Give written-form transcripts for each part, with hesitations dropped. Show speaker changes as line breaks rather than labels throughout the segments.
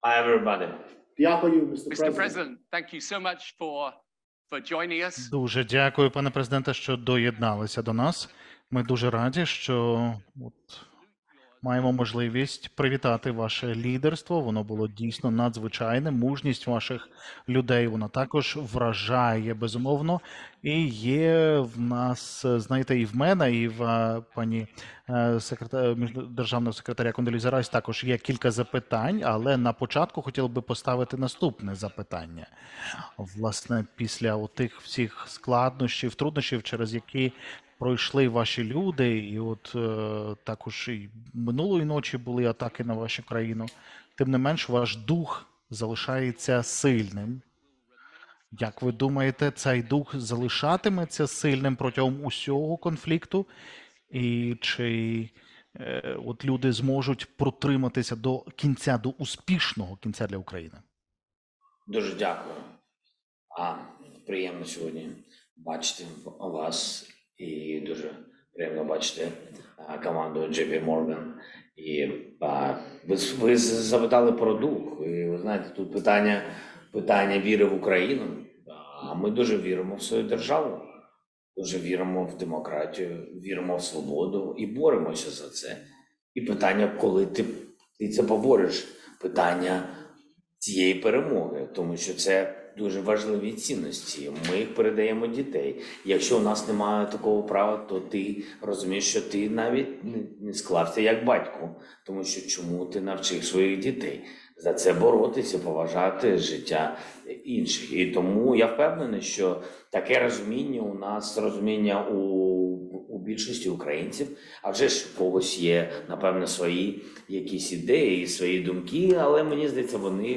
Hi, everybody.
Дякую, Mr.
Mr.
President.
President, thank you so much for joining us.
Дуже дякую, пане президенте, що доєдналися до нас. Ми дуже раді, що маємо можливість привітати ваше лідерство. Воно було дійсно надзвичайне. Мужність ваших людей, вона також вражає, безумовно. І є в нас, знаєте, і в мене, і в пані державного секретаря Кондоліза Райс також є кілька запитань, але на початку хотів би поставити наступне запитання. Власне, після тих всіх складнощів, труднощів, через які пройшли ваші люди, і також і минулої ночі були атаки на вашу країну. Тим не менш, ваш дух залишається сильним. Як ви думаєте, цей дух залишатиметься сильним протягом усього конфлікту? І чи люди зможуть протриматися до кінця, до успішного кінця для України?
Дуже дякую. Приємно сьогодні бачити вас. І дуже приємно бачити команду JP Morgan. І ви запитали про дух. І ви знаєте, тут питання віри в Україну. А ми дуже віримо в свою державу, дуже віримо в демократію, віримо в свободу і боремося за це. І питання, коли ти це побореш, питання цієї перемоги, тому що це дуже важливі цінності. Ми їх передаємо дітей. Якщо у нас немає такого права, то ти розумієш, що ти навіть не склався як батько. Тому що чому ти навчив своїх дітей? За це боротися, поважати життя інших. І тому я впевнений, що таке розуміння у нас, розуміння у більшості українців, а вже ж у когось є, напевно, свої якісь ідеї, свої думки, але мені здається,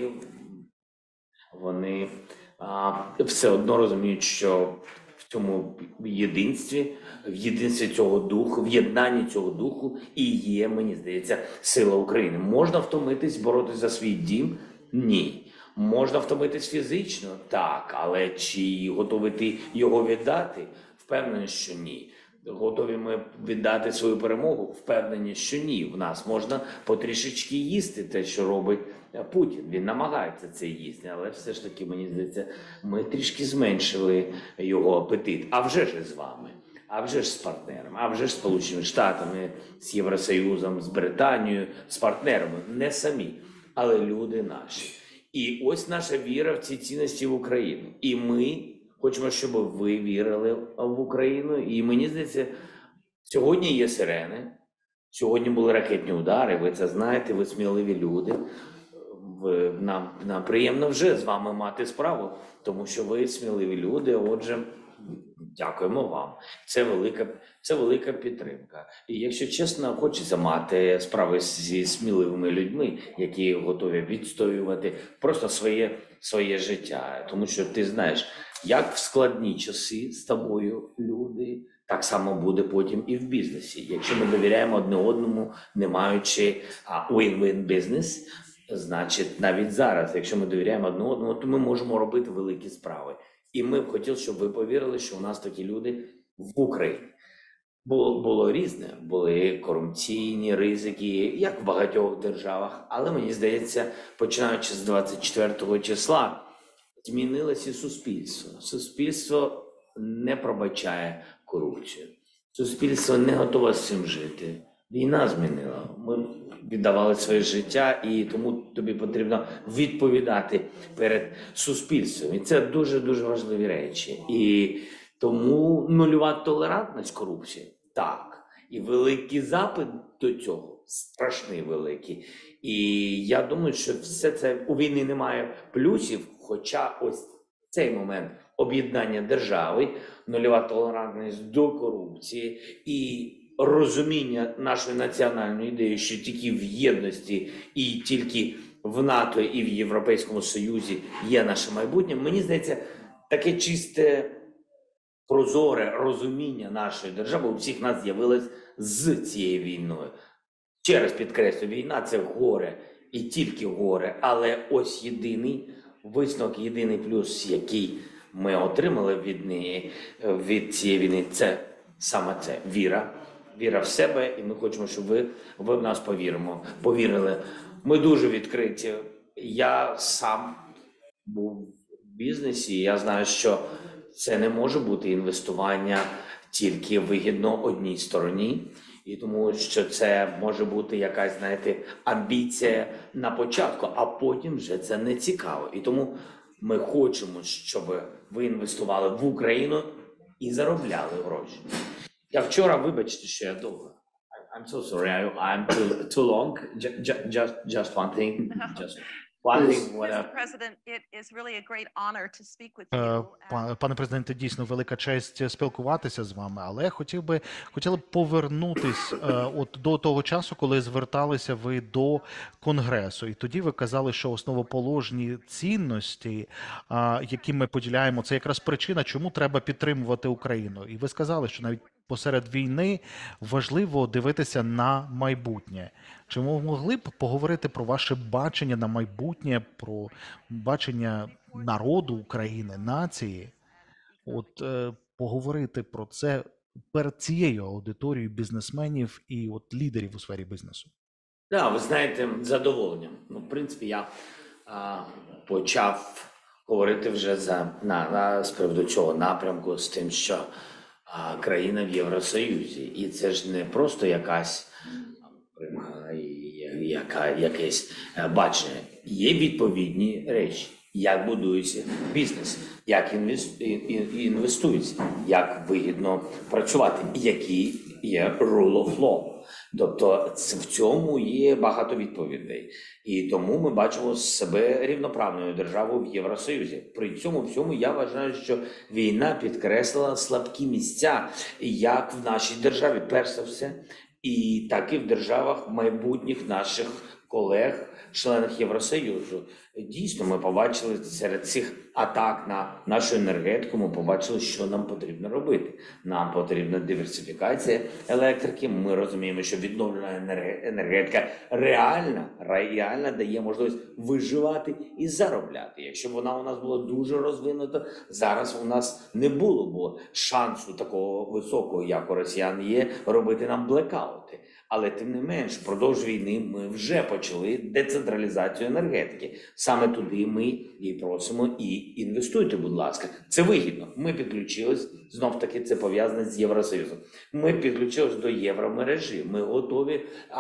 вони все одно розуміють, що в цьому єдинстві, в єдинстві цього духу, в єднанні цього духу і є, мені здається, сила України. Можна втомитись, боротися за свій дім? Ні. Можна втомитись фізично? Так. Але чи готові ти його віддати? Впевнений, що ні. Готові ми віддати свою перемогу? Впевнені, що ні. В нас можна потрішечки їсти те, що робить Путін. Він намагається це їсти, але все ж таки, мені здається, ми трішки зменшили його апетит. А вже ж з вами, а вже ж з партнерами, а вже ж з Сполученими Штатами, з Євросоюзом, з Британією, з партнерами. Не самі, але люди наші. І ось наша віра в ці цінності в Україну. І ми хочемо, щоб ви вірили в Україну. І мені здається, сьогодні є сирени, сьогодні були ракетні удари, ви це знаєте, ви сміливі люди. Нам приємно вже з вами мати справу, тому що ви сміливі люди, отже, дякуємо вам. Це велика підтримка. І якщо чесно, хочеться мати справи зі сміливими людьми, які готові відстоювати просто своє життя. Тому що ти знаєш, як в складні часи з тобою люди, так само буде потім і в бізнесі. Якщо ми довіряємо одне одному, не маючи win-win бізнес, значить, навіть зараз, якщо ми довіряємо одне одному, то ми можемо робити великі справи. І ми б хотіли, щоб ви повірили, що у нас такі люди в Україні. Було різне, були корупційні ризики, як в багатьох державах, але мені здається, починаючи з 24 числа, змінилося суспільство. Суспільство не пробачає корупцію. Суспільство не готове з цим жити. Війна змінила. Ми віддавали своє життя, і тому тобі потрібно відповідати перед суспільством. І це дуже-дуже важливі речі. І тому нульова толерантність корупції – так. І великий запит до цього, страшний великий. І я думаю, що все це у війні немає плюсів, хоча ось цей момент об'єднання держави, нульова толерантність до корупції і розуміння нашої національної ідеї, що тільки в єдності і тільки в НАТО і в Європейському Союзі є наше майбутнє, мені здається, таке чисте, прозоре розуміння нашої держави у всіх нас з'явилось з цією війною. Ще раз підкреслю, війна – це горе і тільки горе, але ось єдиний висновок, єдиний плюс, який ми отримали від цієї війни, це саме це – віра в себе, і ми хочемо, щоб ви в нас повірили. Ми дуже відкриті я сам був в бізнесі, і я знаю, що це не може бути інвестування тільки вигідно одній стороні, і тому що це може бути якась, знаєте, амбіція на початку, а потім вже це не цікаво. І тому ми хочемо, щоб ви інвестували в Україну і заробляли гроші. Я вчора, вибачте, що я довго. I'm so sorry, I'm too long. Just one thing. Just one thing.
Mr. President, it is really a great honor to speak with
Е,
you.
Пане президенте, дійсно велика честь спілкуватися з вами, але хотіли б повернутись от до того часу, коли зверталися ви до Конгресу, і тоді ви казали, що основоположні цінності, які ми поділяємо, це якраз причина, чому треба підтримувати Україну. І ви сказали, що навіть посеред війни важливо дивитися на майбутнє. Чи ви могли б поговорити про ваше бачення на майбутнє, про бачення народу України, нації? От поговорити про це перед цією аудиторією бізнесменів і от лідерів у сфері бізнесу.
Так, ви знаєте, з задоволенням. Ну, в принципі, я почав говорити вже з приводу цього напрямку, з тим, що країна в Євросоюзі. І це ж не просто якась примха, якесь бачення. Є відповідні речі, як будується бізнес, як інвестується, як вигідно працювати, які є rule of law. Тобто в цьому є багато відповідей. І тому ми бачимо себе рівноправною державою в Євросоюзі. При цьому всьому я вважаю, що війна підкреслила слабкі місця, як в нашій державі, перш за все, і так і в державах майбутніх наших колег, членах Євросоюзу. Дійсно, ми побачили серед цих атак на нашу енергетику, ми побачили, що нам потрібно робити. Нам потрібна диверсифікація електрики. Ми розуміємо, що відновлена енергетика реально дає можливість виживати і заробляти. Якщо б вона у нас була дуже розвинута, зараз у нас не було б шансу такого високого, як у росіян є, робити нам блекаути. Але тим не менш, впродовж війни ми вже почали децентралізацію енергетики. Саме туди ми і просимо, і інвестуйте, будь ласка. Це вигідно. Ми підключились, знов-таки це пов'язане з Євросоюзом. Ми підключились до євромережі. Ми готові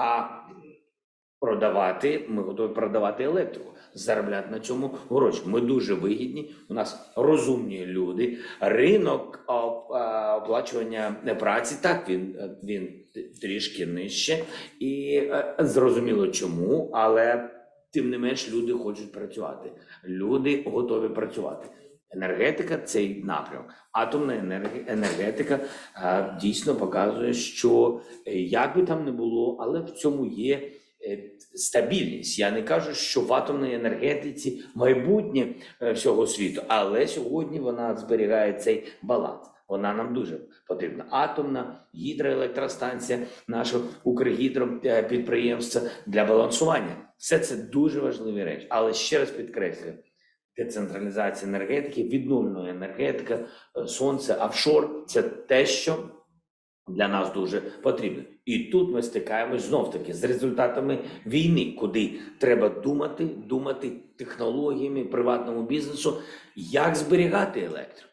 продавати електрику, заробляти на цьому гроші. Ми дуже вигідні, у нас розумні люди. Ринок оплачування праці, так, він трішки нижче. І зрозуміло чому, але тим не менш люди хочуть працювати. Люди готові працювати. Енергетика – цей напрямок. Атомна енергетика дійсно показує, що як би там не було, але в цьому є стабільність. Я не кажу, що в атомній енергетиці майбутнє всього світу, але сьогодні вона зберігає цей баланс. Вона нам дуже потрібна. Атомна, гідроелектростанція, наше Укргідропідприємство для балансування. Все це дуже важливі речі. Але ще раз підкреслюю, децентралізація енергетики, відновлена енергетика, сонце, офшор – це те, що для нас дуже потрібно. І тут ми стикаємось знов-таки з результатами війни, куди треба думати технологіями приватному бізнесу, як зберігати електрику.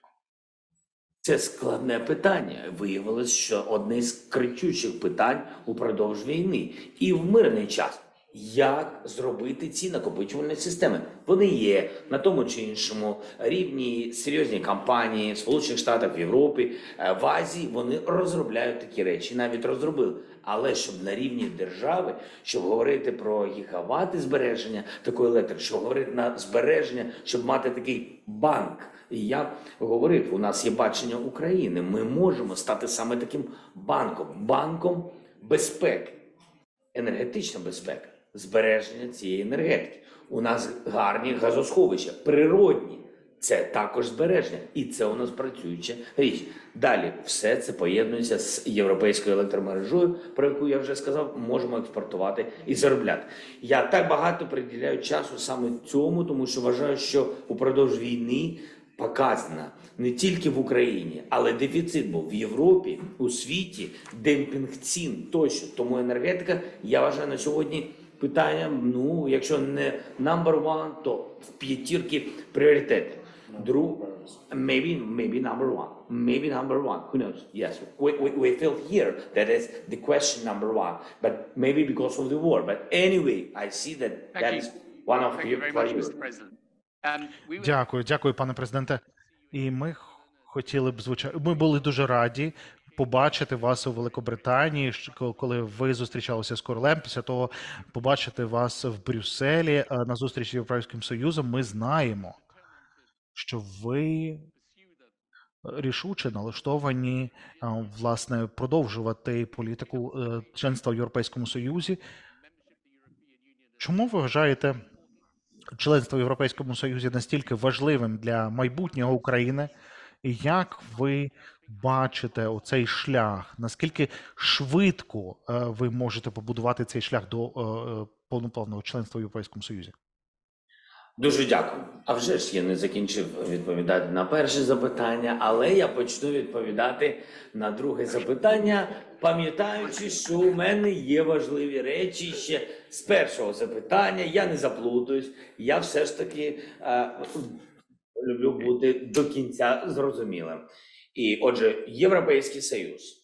Це складне питання. Виявилось, що одне з кричучих питань упродовж війни і в мирний час. Як зробити ці накопичувальні системи? Вони є на тому чи іншому рівні, серйозні компанії в Сполучених Штатах, в Європі, в Азії, вони розробляють такі речі, навіть розробили. Але щоб на рівні держави, щоб говорити про гігавати збереження такої електрики, щоб говорити на збереження, щоб мати такий банк. І я говорив, у нас є бачення України, ми можемо стати саме таким банком безпеки, енергетична безпека. Збереження цієї енергетики. У нас гарні газосховища, природні. Це також збереження. І це у нас працююча річ. Далі все це поєднується з європейською електромережою, про яку я вже сказав, можемо експортувати і заробляти. Я так багато приділяю часу саме цьому, тому що вважаю, що упродовж війни показано не тільки в Україні, але дефіцит був в Європі, у світі, демпінг цін тощо. Тому енергетика, я вважаю, на сьогодні питання, ну, якщо не number one, то в п'ятірки пріоритети. Maybe number one. Who knows? Yes, we feel here that is the question number one, but maybe because of the war. But anyway, I see that
Thank
that
you.
is one of
Thank
your
you very much,
priorities.
Mr. President. We would
Дякую, пане президенте. І ми хотіли б, звичайно, ми були дуже раді побачити вас у Великобританії, коли ви зустрічалися з королем. Після того побачити вас в Брюсселі на зустрічі з Європейським Союзом. Ми знаємо, що ви рішуче налаштовані, власне, продовжувати політику членства в Європейському Союзі. Чому ви вважаєте членство в Європейському Союзі настільки важливим для майбутнього України? І як ви бачите оцей шлях? Наскільки швидко ви можете побудувати цей шлях до повноправного членства в Європейському Союзі?
Дуже дякую. А вже ж я не закінчив відповідати на перше запитання, але я почну відповідати на друге запитання, пам'ятаючи, що у мене є важливі речі ще з першого запитання. Я не заплутаюсь, я все ж таки люблю бути до кінця зрозумілим. І отже, Європейський Союз.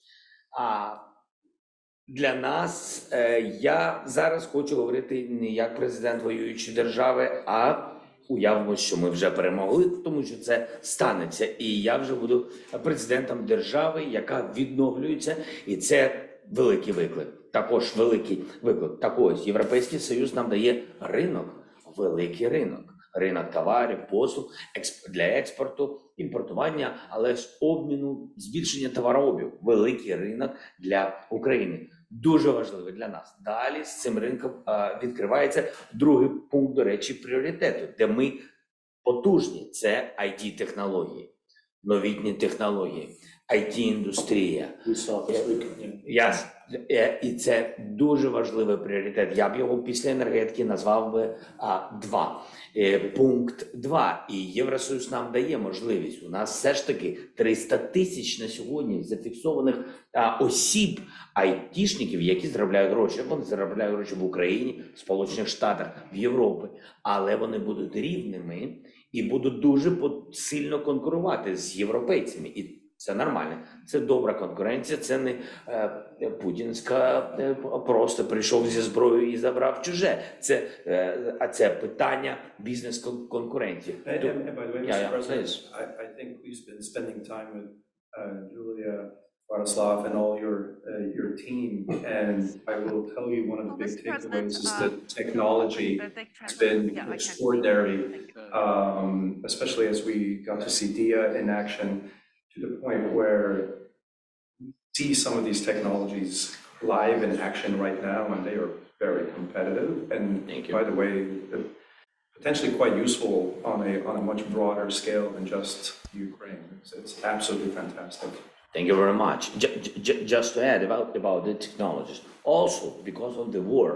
Для нас, я зараз хочу говорити не як президент воюючої держави, а уявимо, що ми вже перемогли, тому що це станеться. І я вже буду президентом держави, яка відновлюється, і це великий виклик. Також великий виклик. Так ось, Європейський Союз нам дає ринок, великий ринок. Ринок товарів, послуг, для експорту, імпортування, але ж обміну, збільшення товарообігу. Великий ринок для України. Дуже важливий для нас. Далі з цим ринком відкривається другий пункт, до речі, пріоритету, де ми потужні. Це IT-технології, новітні технології, IT-індустрія. І це дуже важливий пріоритет. Я б його після енергетики назвав би пункт 2. І Євросоюз нам дає можливість. У нас все ж таки 300 тисяч на сьогодні зафіксованих осіб, айтішників, які заробляють гроші. Вони заробляють гроші в Україні, в Сполучених Штатах, в Європі. Але вони будуть рівними і будуть дуже сильно конкурувати з європейцями. І це нормально, це добра конкуренція, це не путінська, просто прийшов зі зброєю і забрав чуже. Це питання бізнес-конкуренції.
And by the way, Mr. President, I think we've been spending time with Julia, Radoslav, and all your team, and I will tell you one of the big
Mr. President,
takeaways is that technology has been extraordinary, especially as we got to see DIA in action, to the point where we see some of these technologies live in action right now, and they are very competitive. And by the way, potentially quite useful on a much broader scale than just Ukraine. It's absolutely fantastic.
Thank you very much. Just to add about the technologies, also because of the war,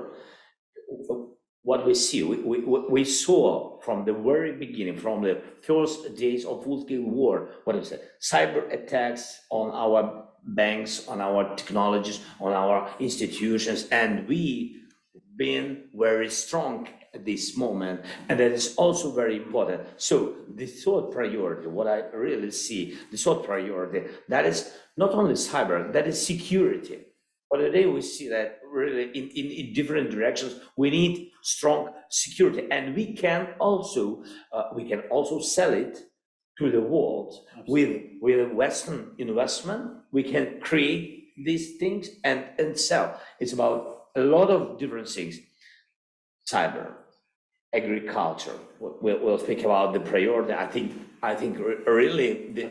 what we see, we saw from the very beginning, from the first days of full-scale war, what is it? Cyber attacks on our banks, on our technologies, on our institutions, and we've been very strong at this moment, and that is also very important. So the third priority, what I really see, the third priority, that is not only cyber, that is security. But today we see that really in different directions, we need strong security, and we can also sell it to the world. With Western investment. We can create these things and sell. It's about a lot of different things. Cyber, agriculture. We'll speak about the priority. I think really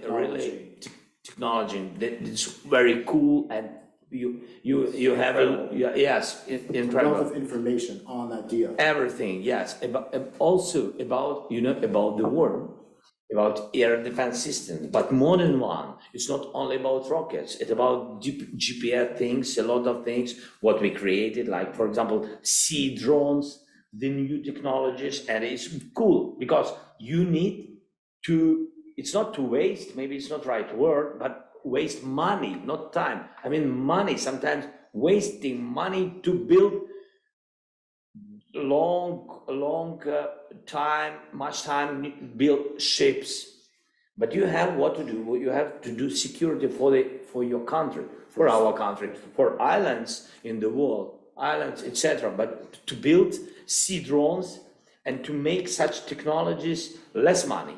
technology. It's very cool, and you have incredible.
A lot of information on that deal.
Everything, yes. Also about the war, about air defense systems, but more than one. It's not only about rockets. It's about GPS things, a lot of things. What we created, like for example, sea drones, the new technologies, and it's cool because you need to. It's not to waste. Maybe it's not right word, but waste money, not time. I mean money. Sometimes wasting money to build much time build ships. But you have what to do. You have to do security for your country, for our country, for islands in the world, islands, etc. But to build sea drones and to make such technologies, less money,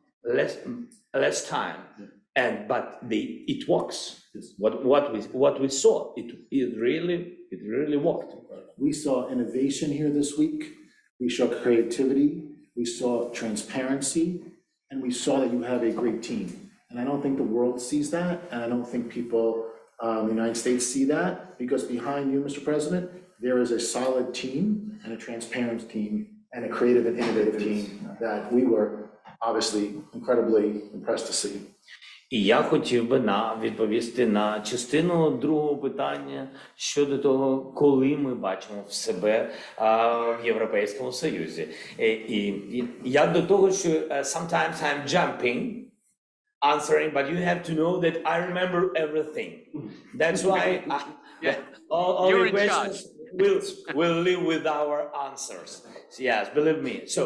less time, but it works. What we saw, it really worked.
We saw innovation here this week. We saw creativity. We saw transparency. And we saw that you have a great team. And I don't think the world sees that. And I don't think people in the United States see that, because behind you, Mr. President, there is a solid team and a transparent team and a creative and innovative team that we were obviously incredibly impressed to see.
І я хотів би відповісти на частину другого питання щодо того, коли ми бачимо в себе в Європейському Союзі. І я до того, що sometimes I'm jumping, answering, but you have to know that I remember everything. That's why all the questions will live with our answers. Yes, believe me. So,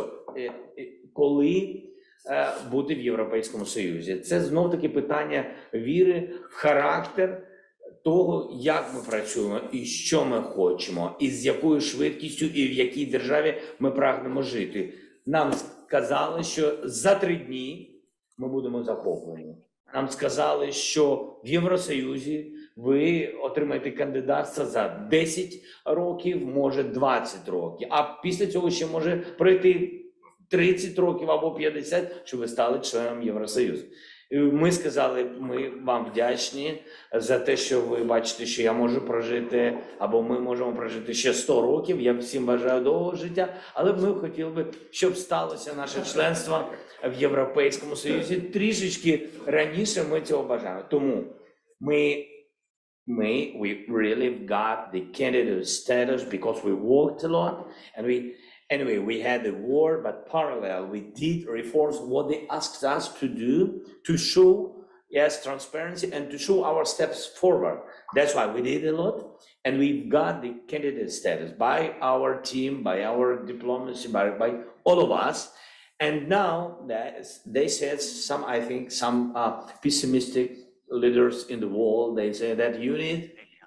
коли бути в Європейському Союзі. Це знов-таки питання віри в характер того, як ми працюємо, і що ми хочемо, і з якою швидкістю, і в якій державі ми прагнемо жити. Нам сказали, що за 3 дні ми будемо захоплені. Нам сказали, що в Євросоюзі ви отримаєте кандидатство за 10 років, може 20 років, а після цього ще може пройти 30 років або 50, щоб ви стали членом Євросоюзу. Ми сказали, ми вам вдячні за те, що ви бачите, що я можу прожити, або ми можемо прожити ще 100 років. Я всім бажаю довгого життя, але ми хотіли би, щоб сталося наше членство в Європейському Союзі трішечки раніше. Ми цього бажаємо. Тому we really got the candidate status because we worked a lot, and we had the war, but parallel, we did reforms, what they asked us to do to show, yes, transparency and to show our steps forward. That's why we did a lot. And we've got the candidate status by our team, by our diplomacy, by all of us. And now that they said I think some pessimistic leaders in the world, they say that you need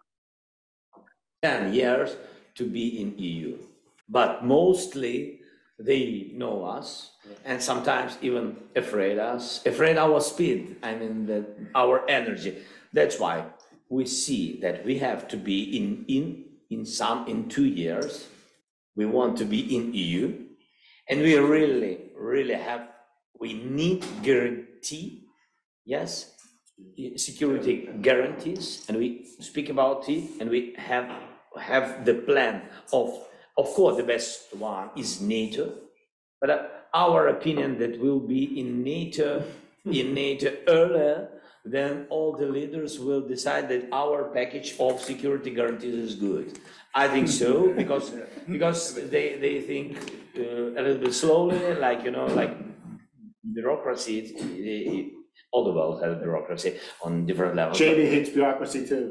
10 years to be in EU. But mostly they know us, and sometimes even afraid our speed, our energy. That's why we see that we have to be in 2 years. We want to be in EU, and we we need guarantee, yes, security guarantees, and we speak about it, and we have the plan of course, the best one is NATO, but our opinion that we'll be in NATO earlier, then all the leaders will decide that our package of security guarantees is good. I think so, because they think a little bit slowly, like bureaucracy. All the world has bureaucracy on different levels.
Jamie hates bureaucracy too.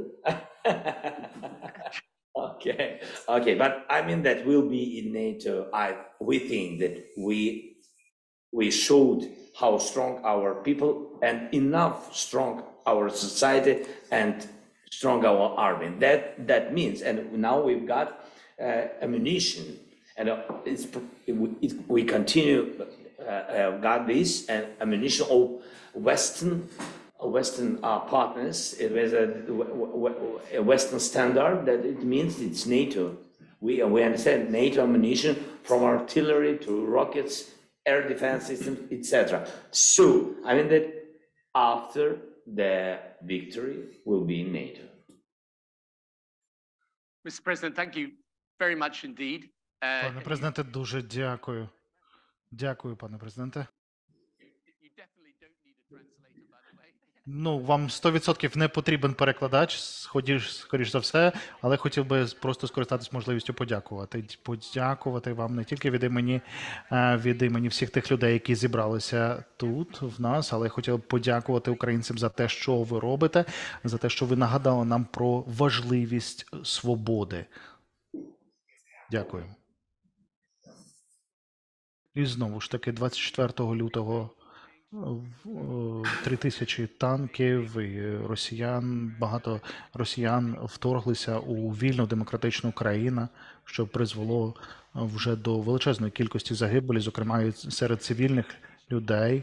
Okay, but I mean that we'll be in NATO. We think that we showed how strong our people and enough strong our society and strong our army. That means, and now we've got ammunition, and we continue got this and ammunition of Western partners. It was a Western standard that it means it's NATO. We understand NATO ammunition from artillery to rockets, air defense systems, etc. So I mean that after the victory will be in NATO.
Mr. President, thank you very much indeed.
Пане президенте, дуже дякую. Дякую, пане президенте.
You definitely don't need a translator, by the way.
Вам 100% не потрібен перекладач, скоріш за все, але хотів би просто скористатись можливістю подякувати. Подякувати вам не тільки від імені всіх тих людей, які зібралися тут, в нас, але хотів би подякувати українцям за те, що ви робите, за те, що ви нагадали нам про важливість свободи. Дякую. І знову ж таки, 24 лютого 3000 танків і багато росіян вторглися у вільну демократичну країну, що призвело вже до величезної кількості загибелі, зокрема і серед цивільних людей.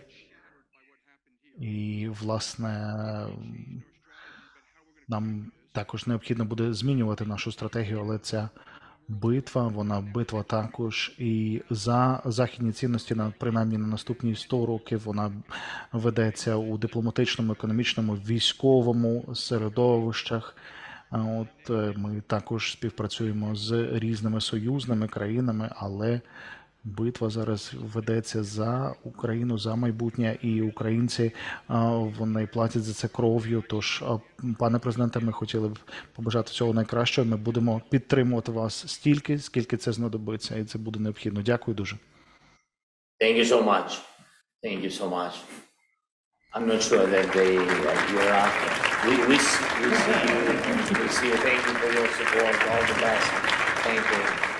І, власне, нам також необхідно буде змінювати нашу стратегію, але ця вона битва також і за західні цінності, принаймні на наступні 100 років, вона ведеться у дипломатичному, економічному, військовому середовищах. Ми також співпрацюємо з різними союзними країнами, але битва зараз ведеться за Україну, за майбутнє, і українці, вони платять за це кров'ю. Тож, пане президенте, ми хотіли б побажати всього найкращого. Ми будемо підтримувати вас стільки, скільки це знадобиться, і це буде необхідно. Дякую дуже.
Thank you so much. Thank you so much. I'm not sure that you're after. We see you. We see you. Thank you for your support. All the best. Thank you.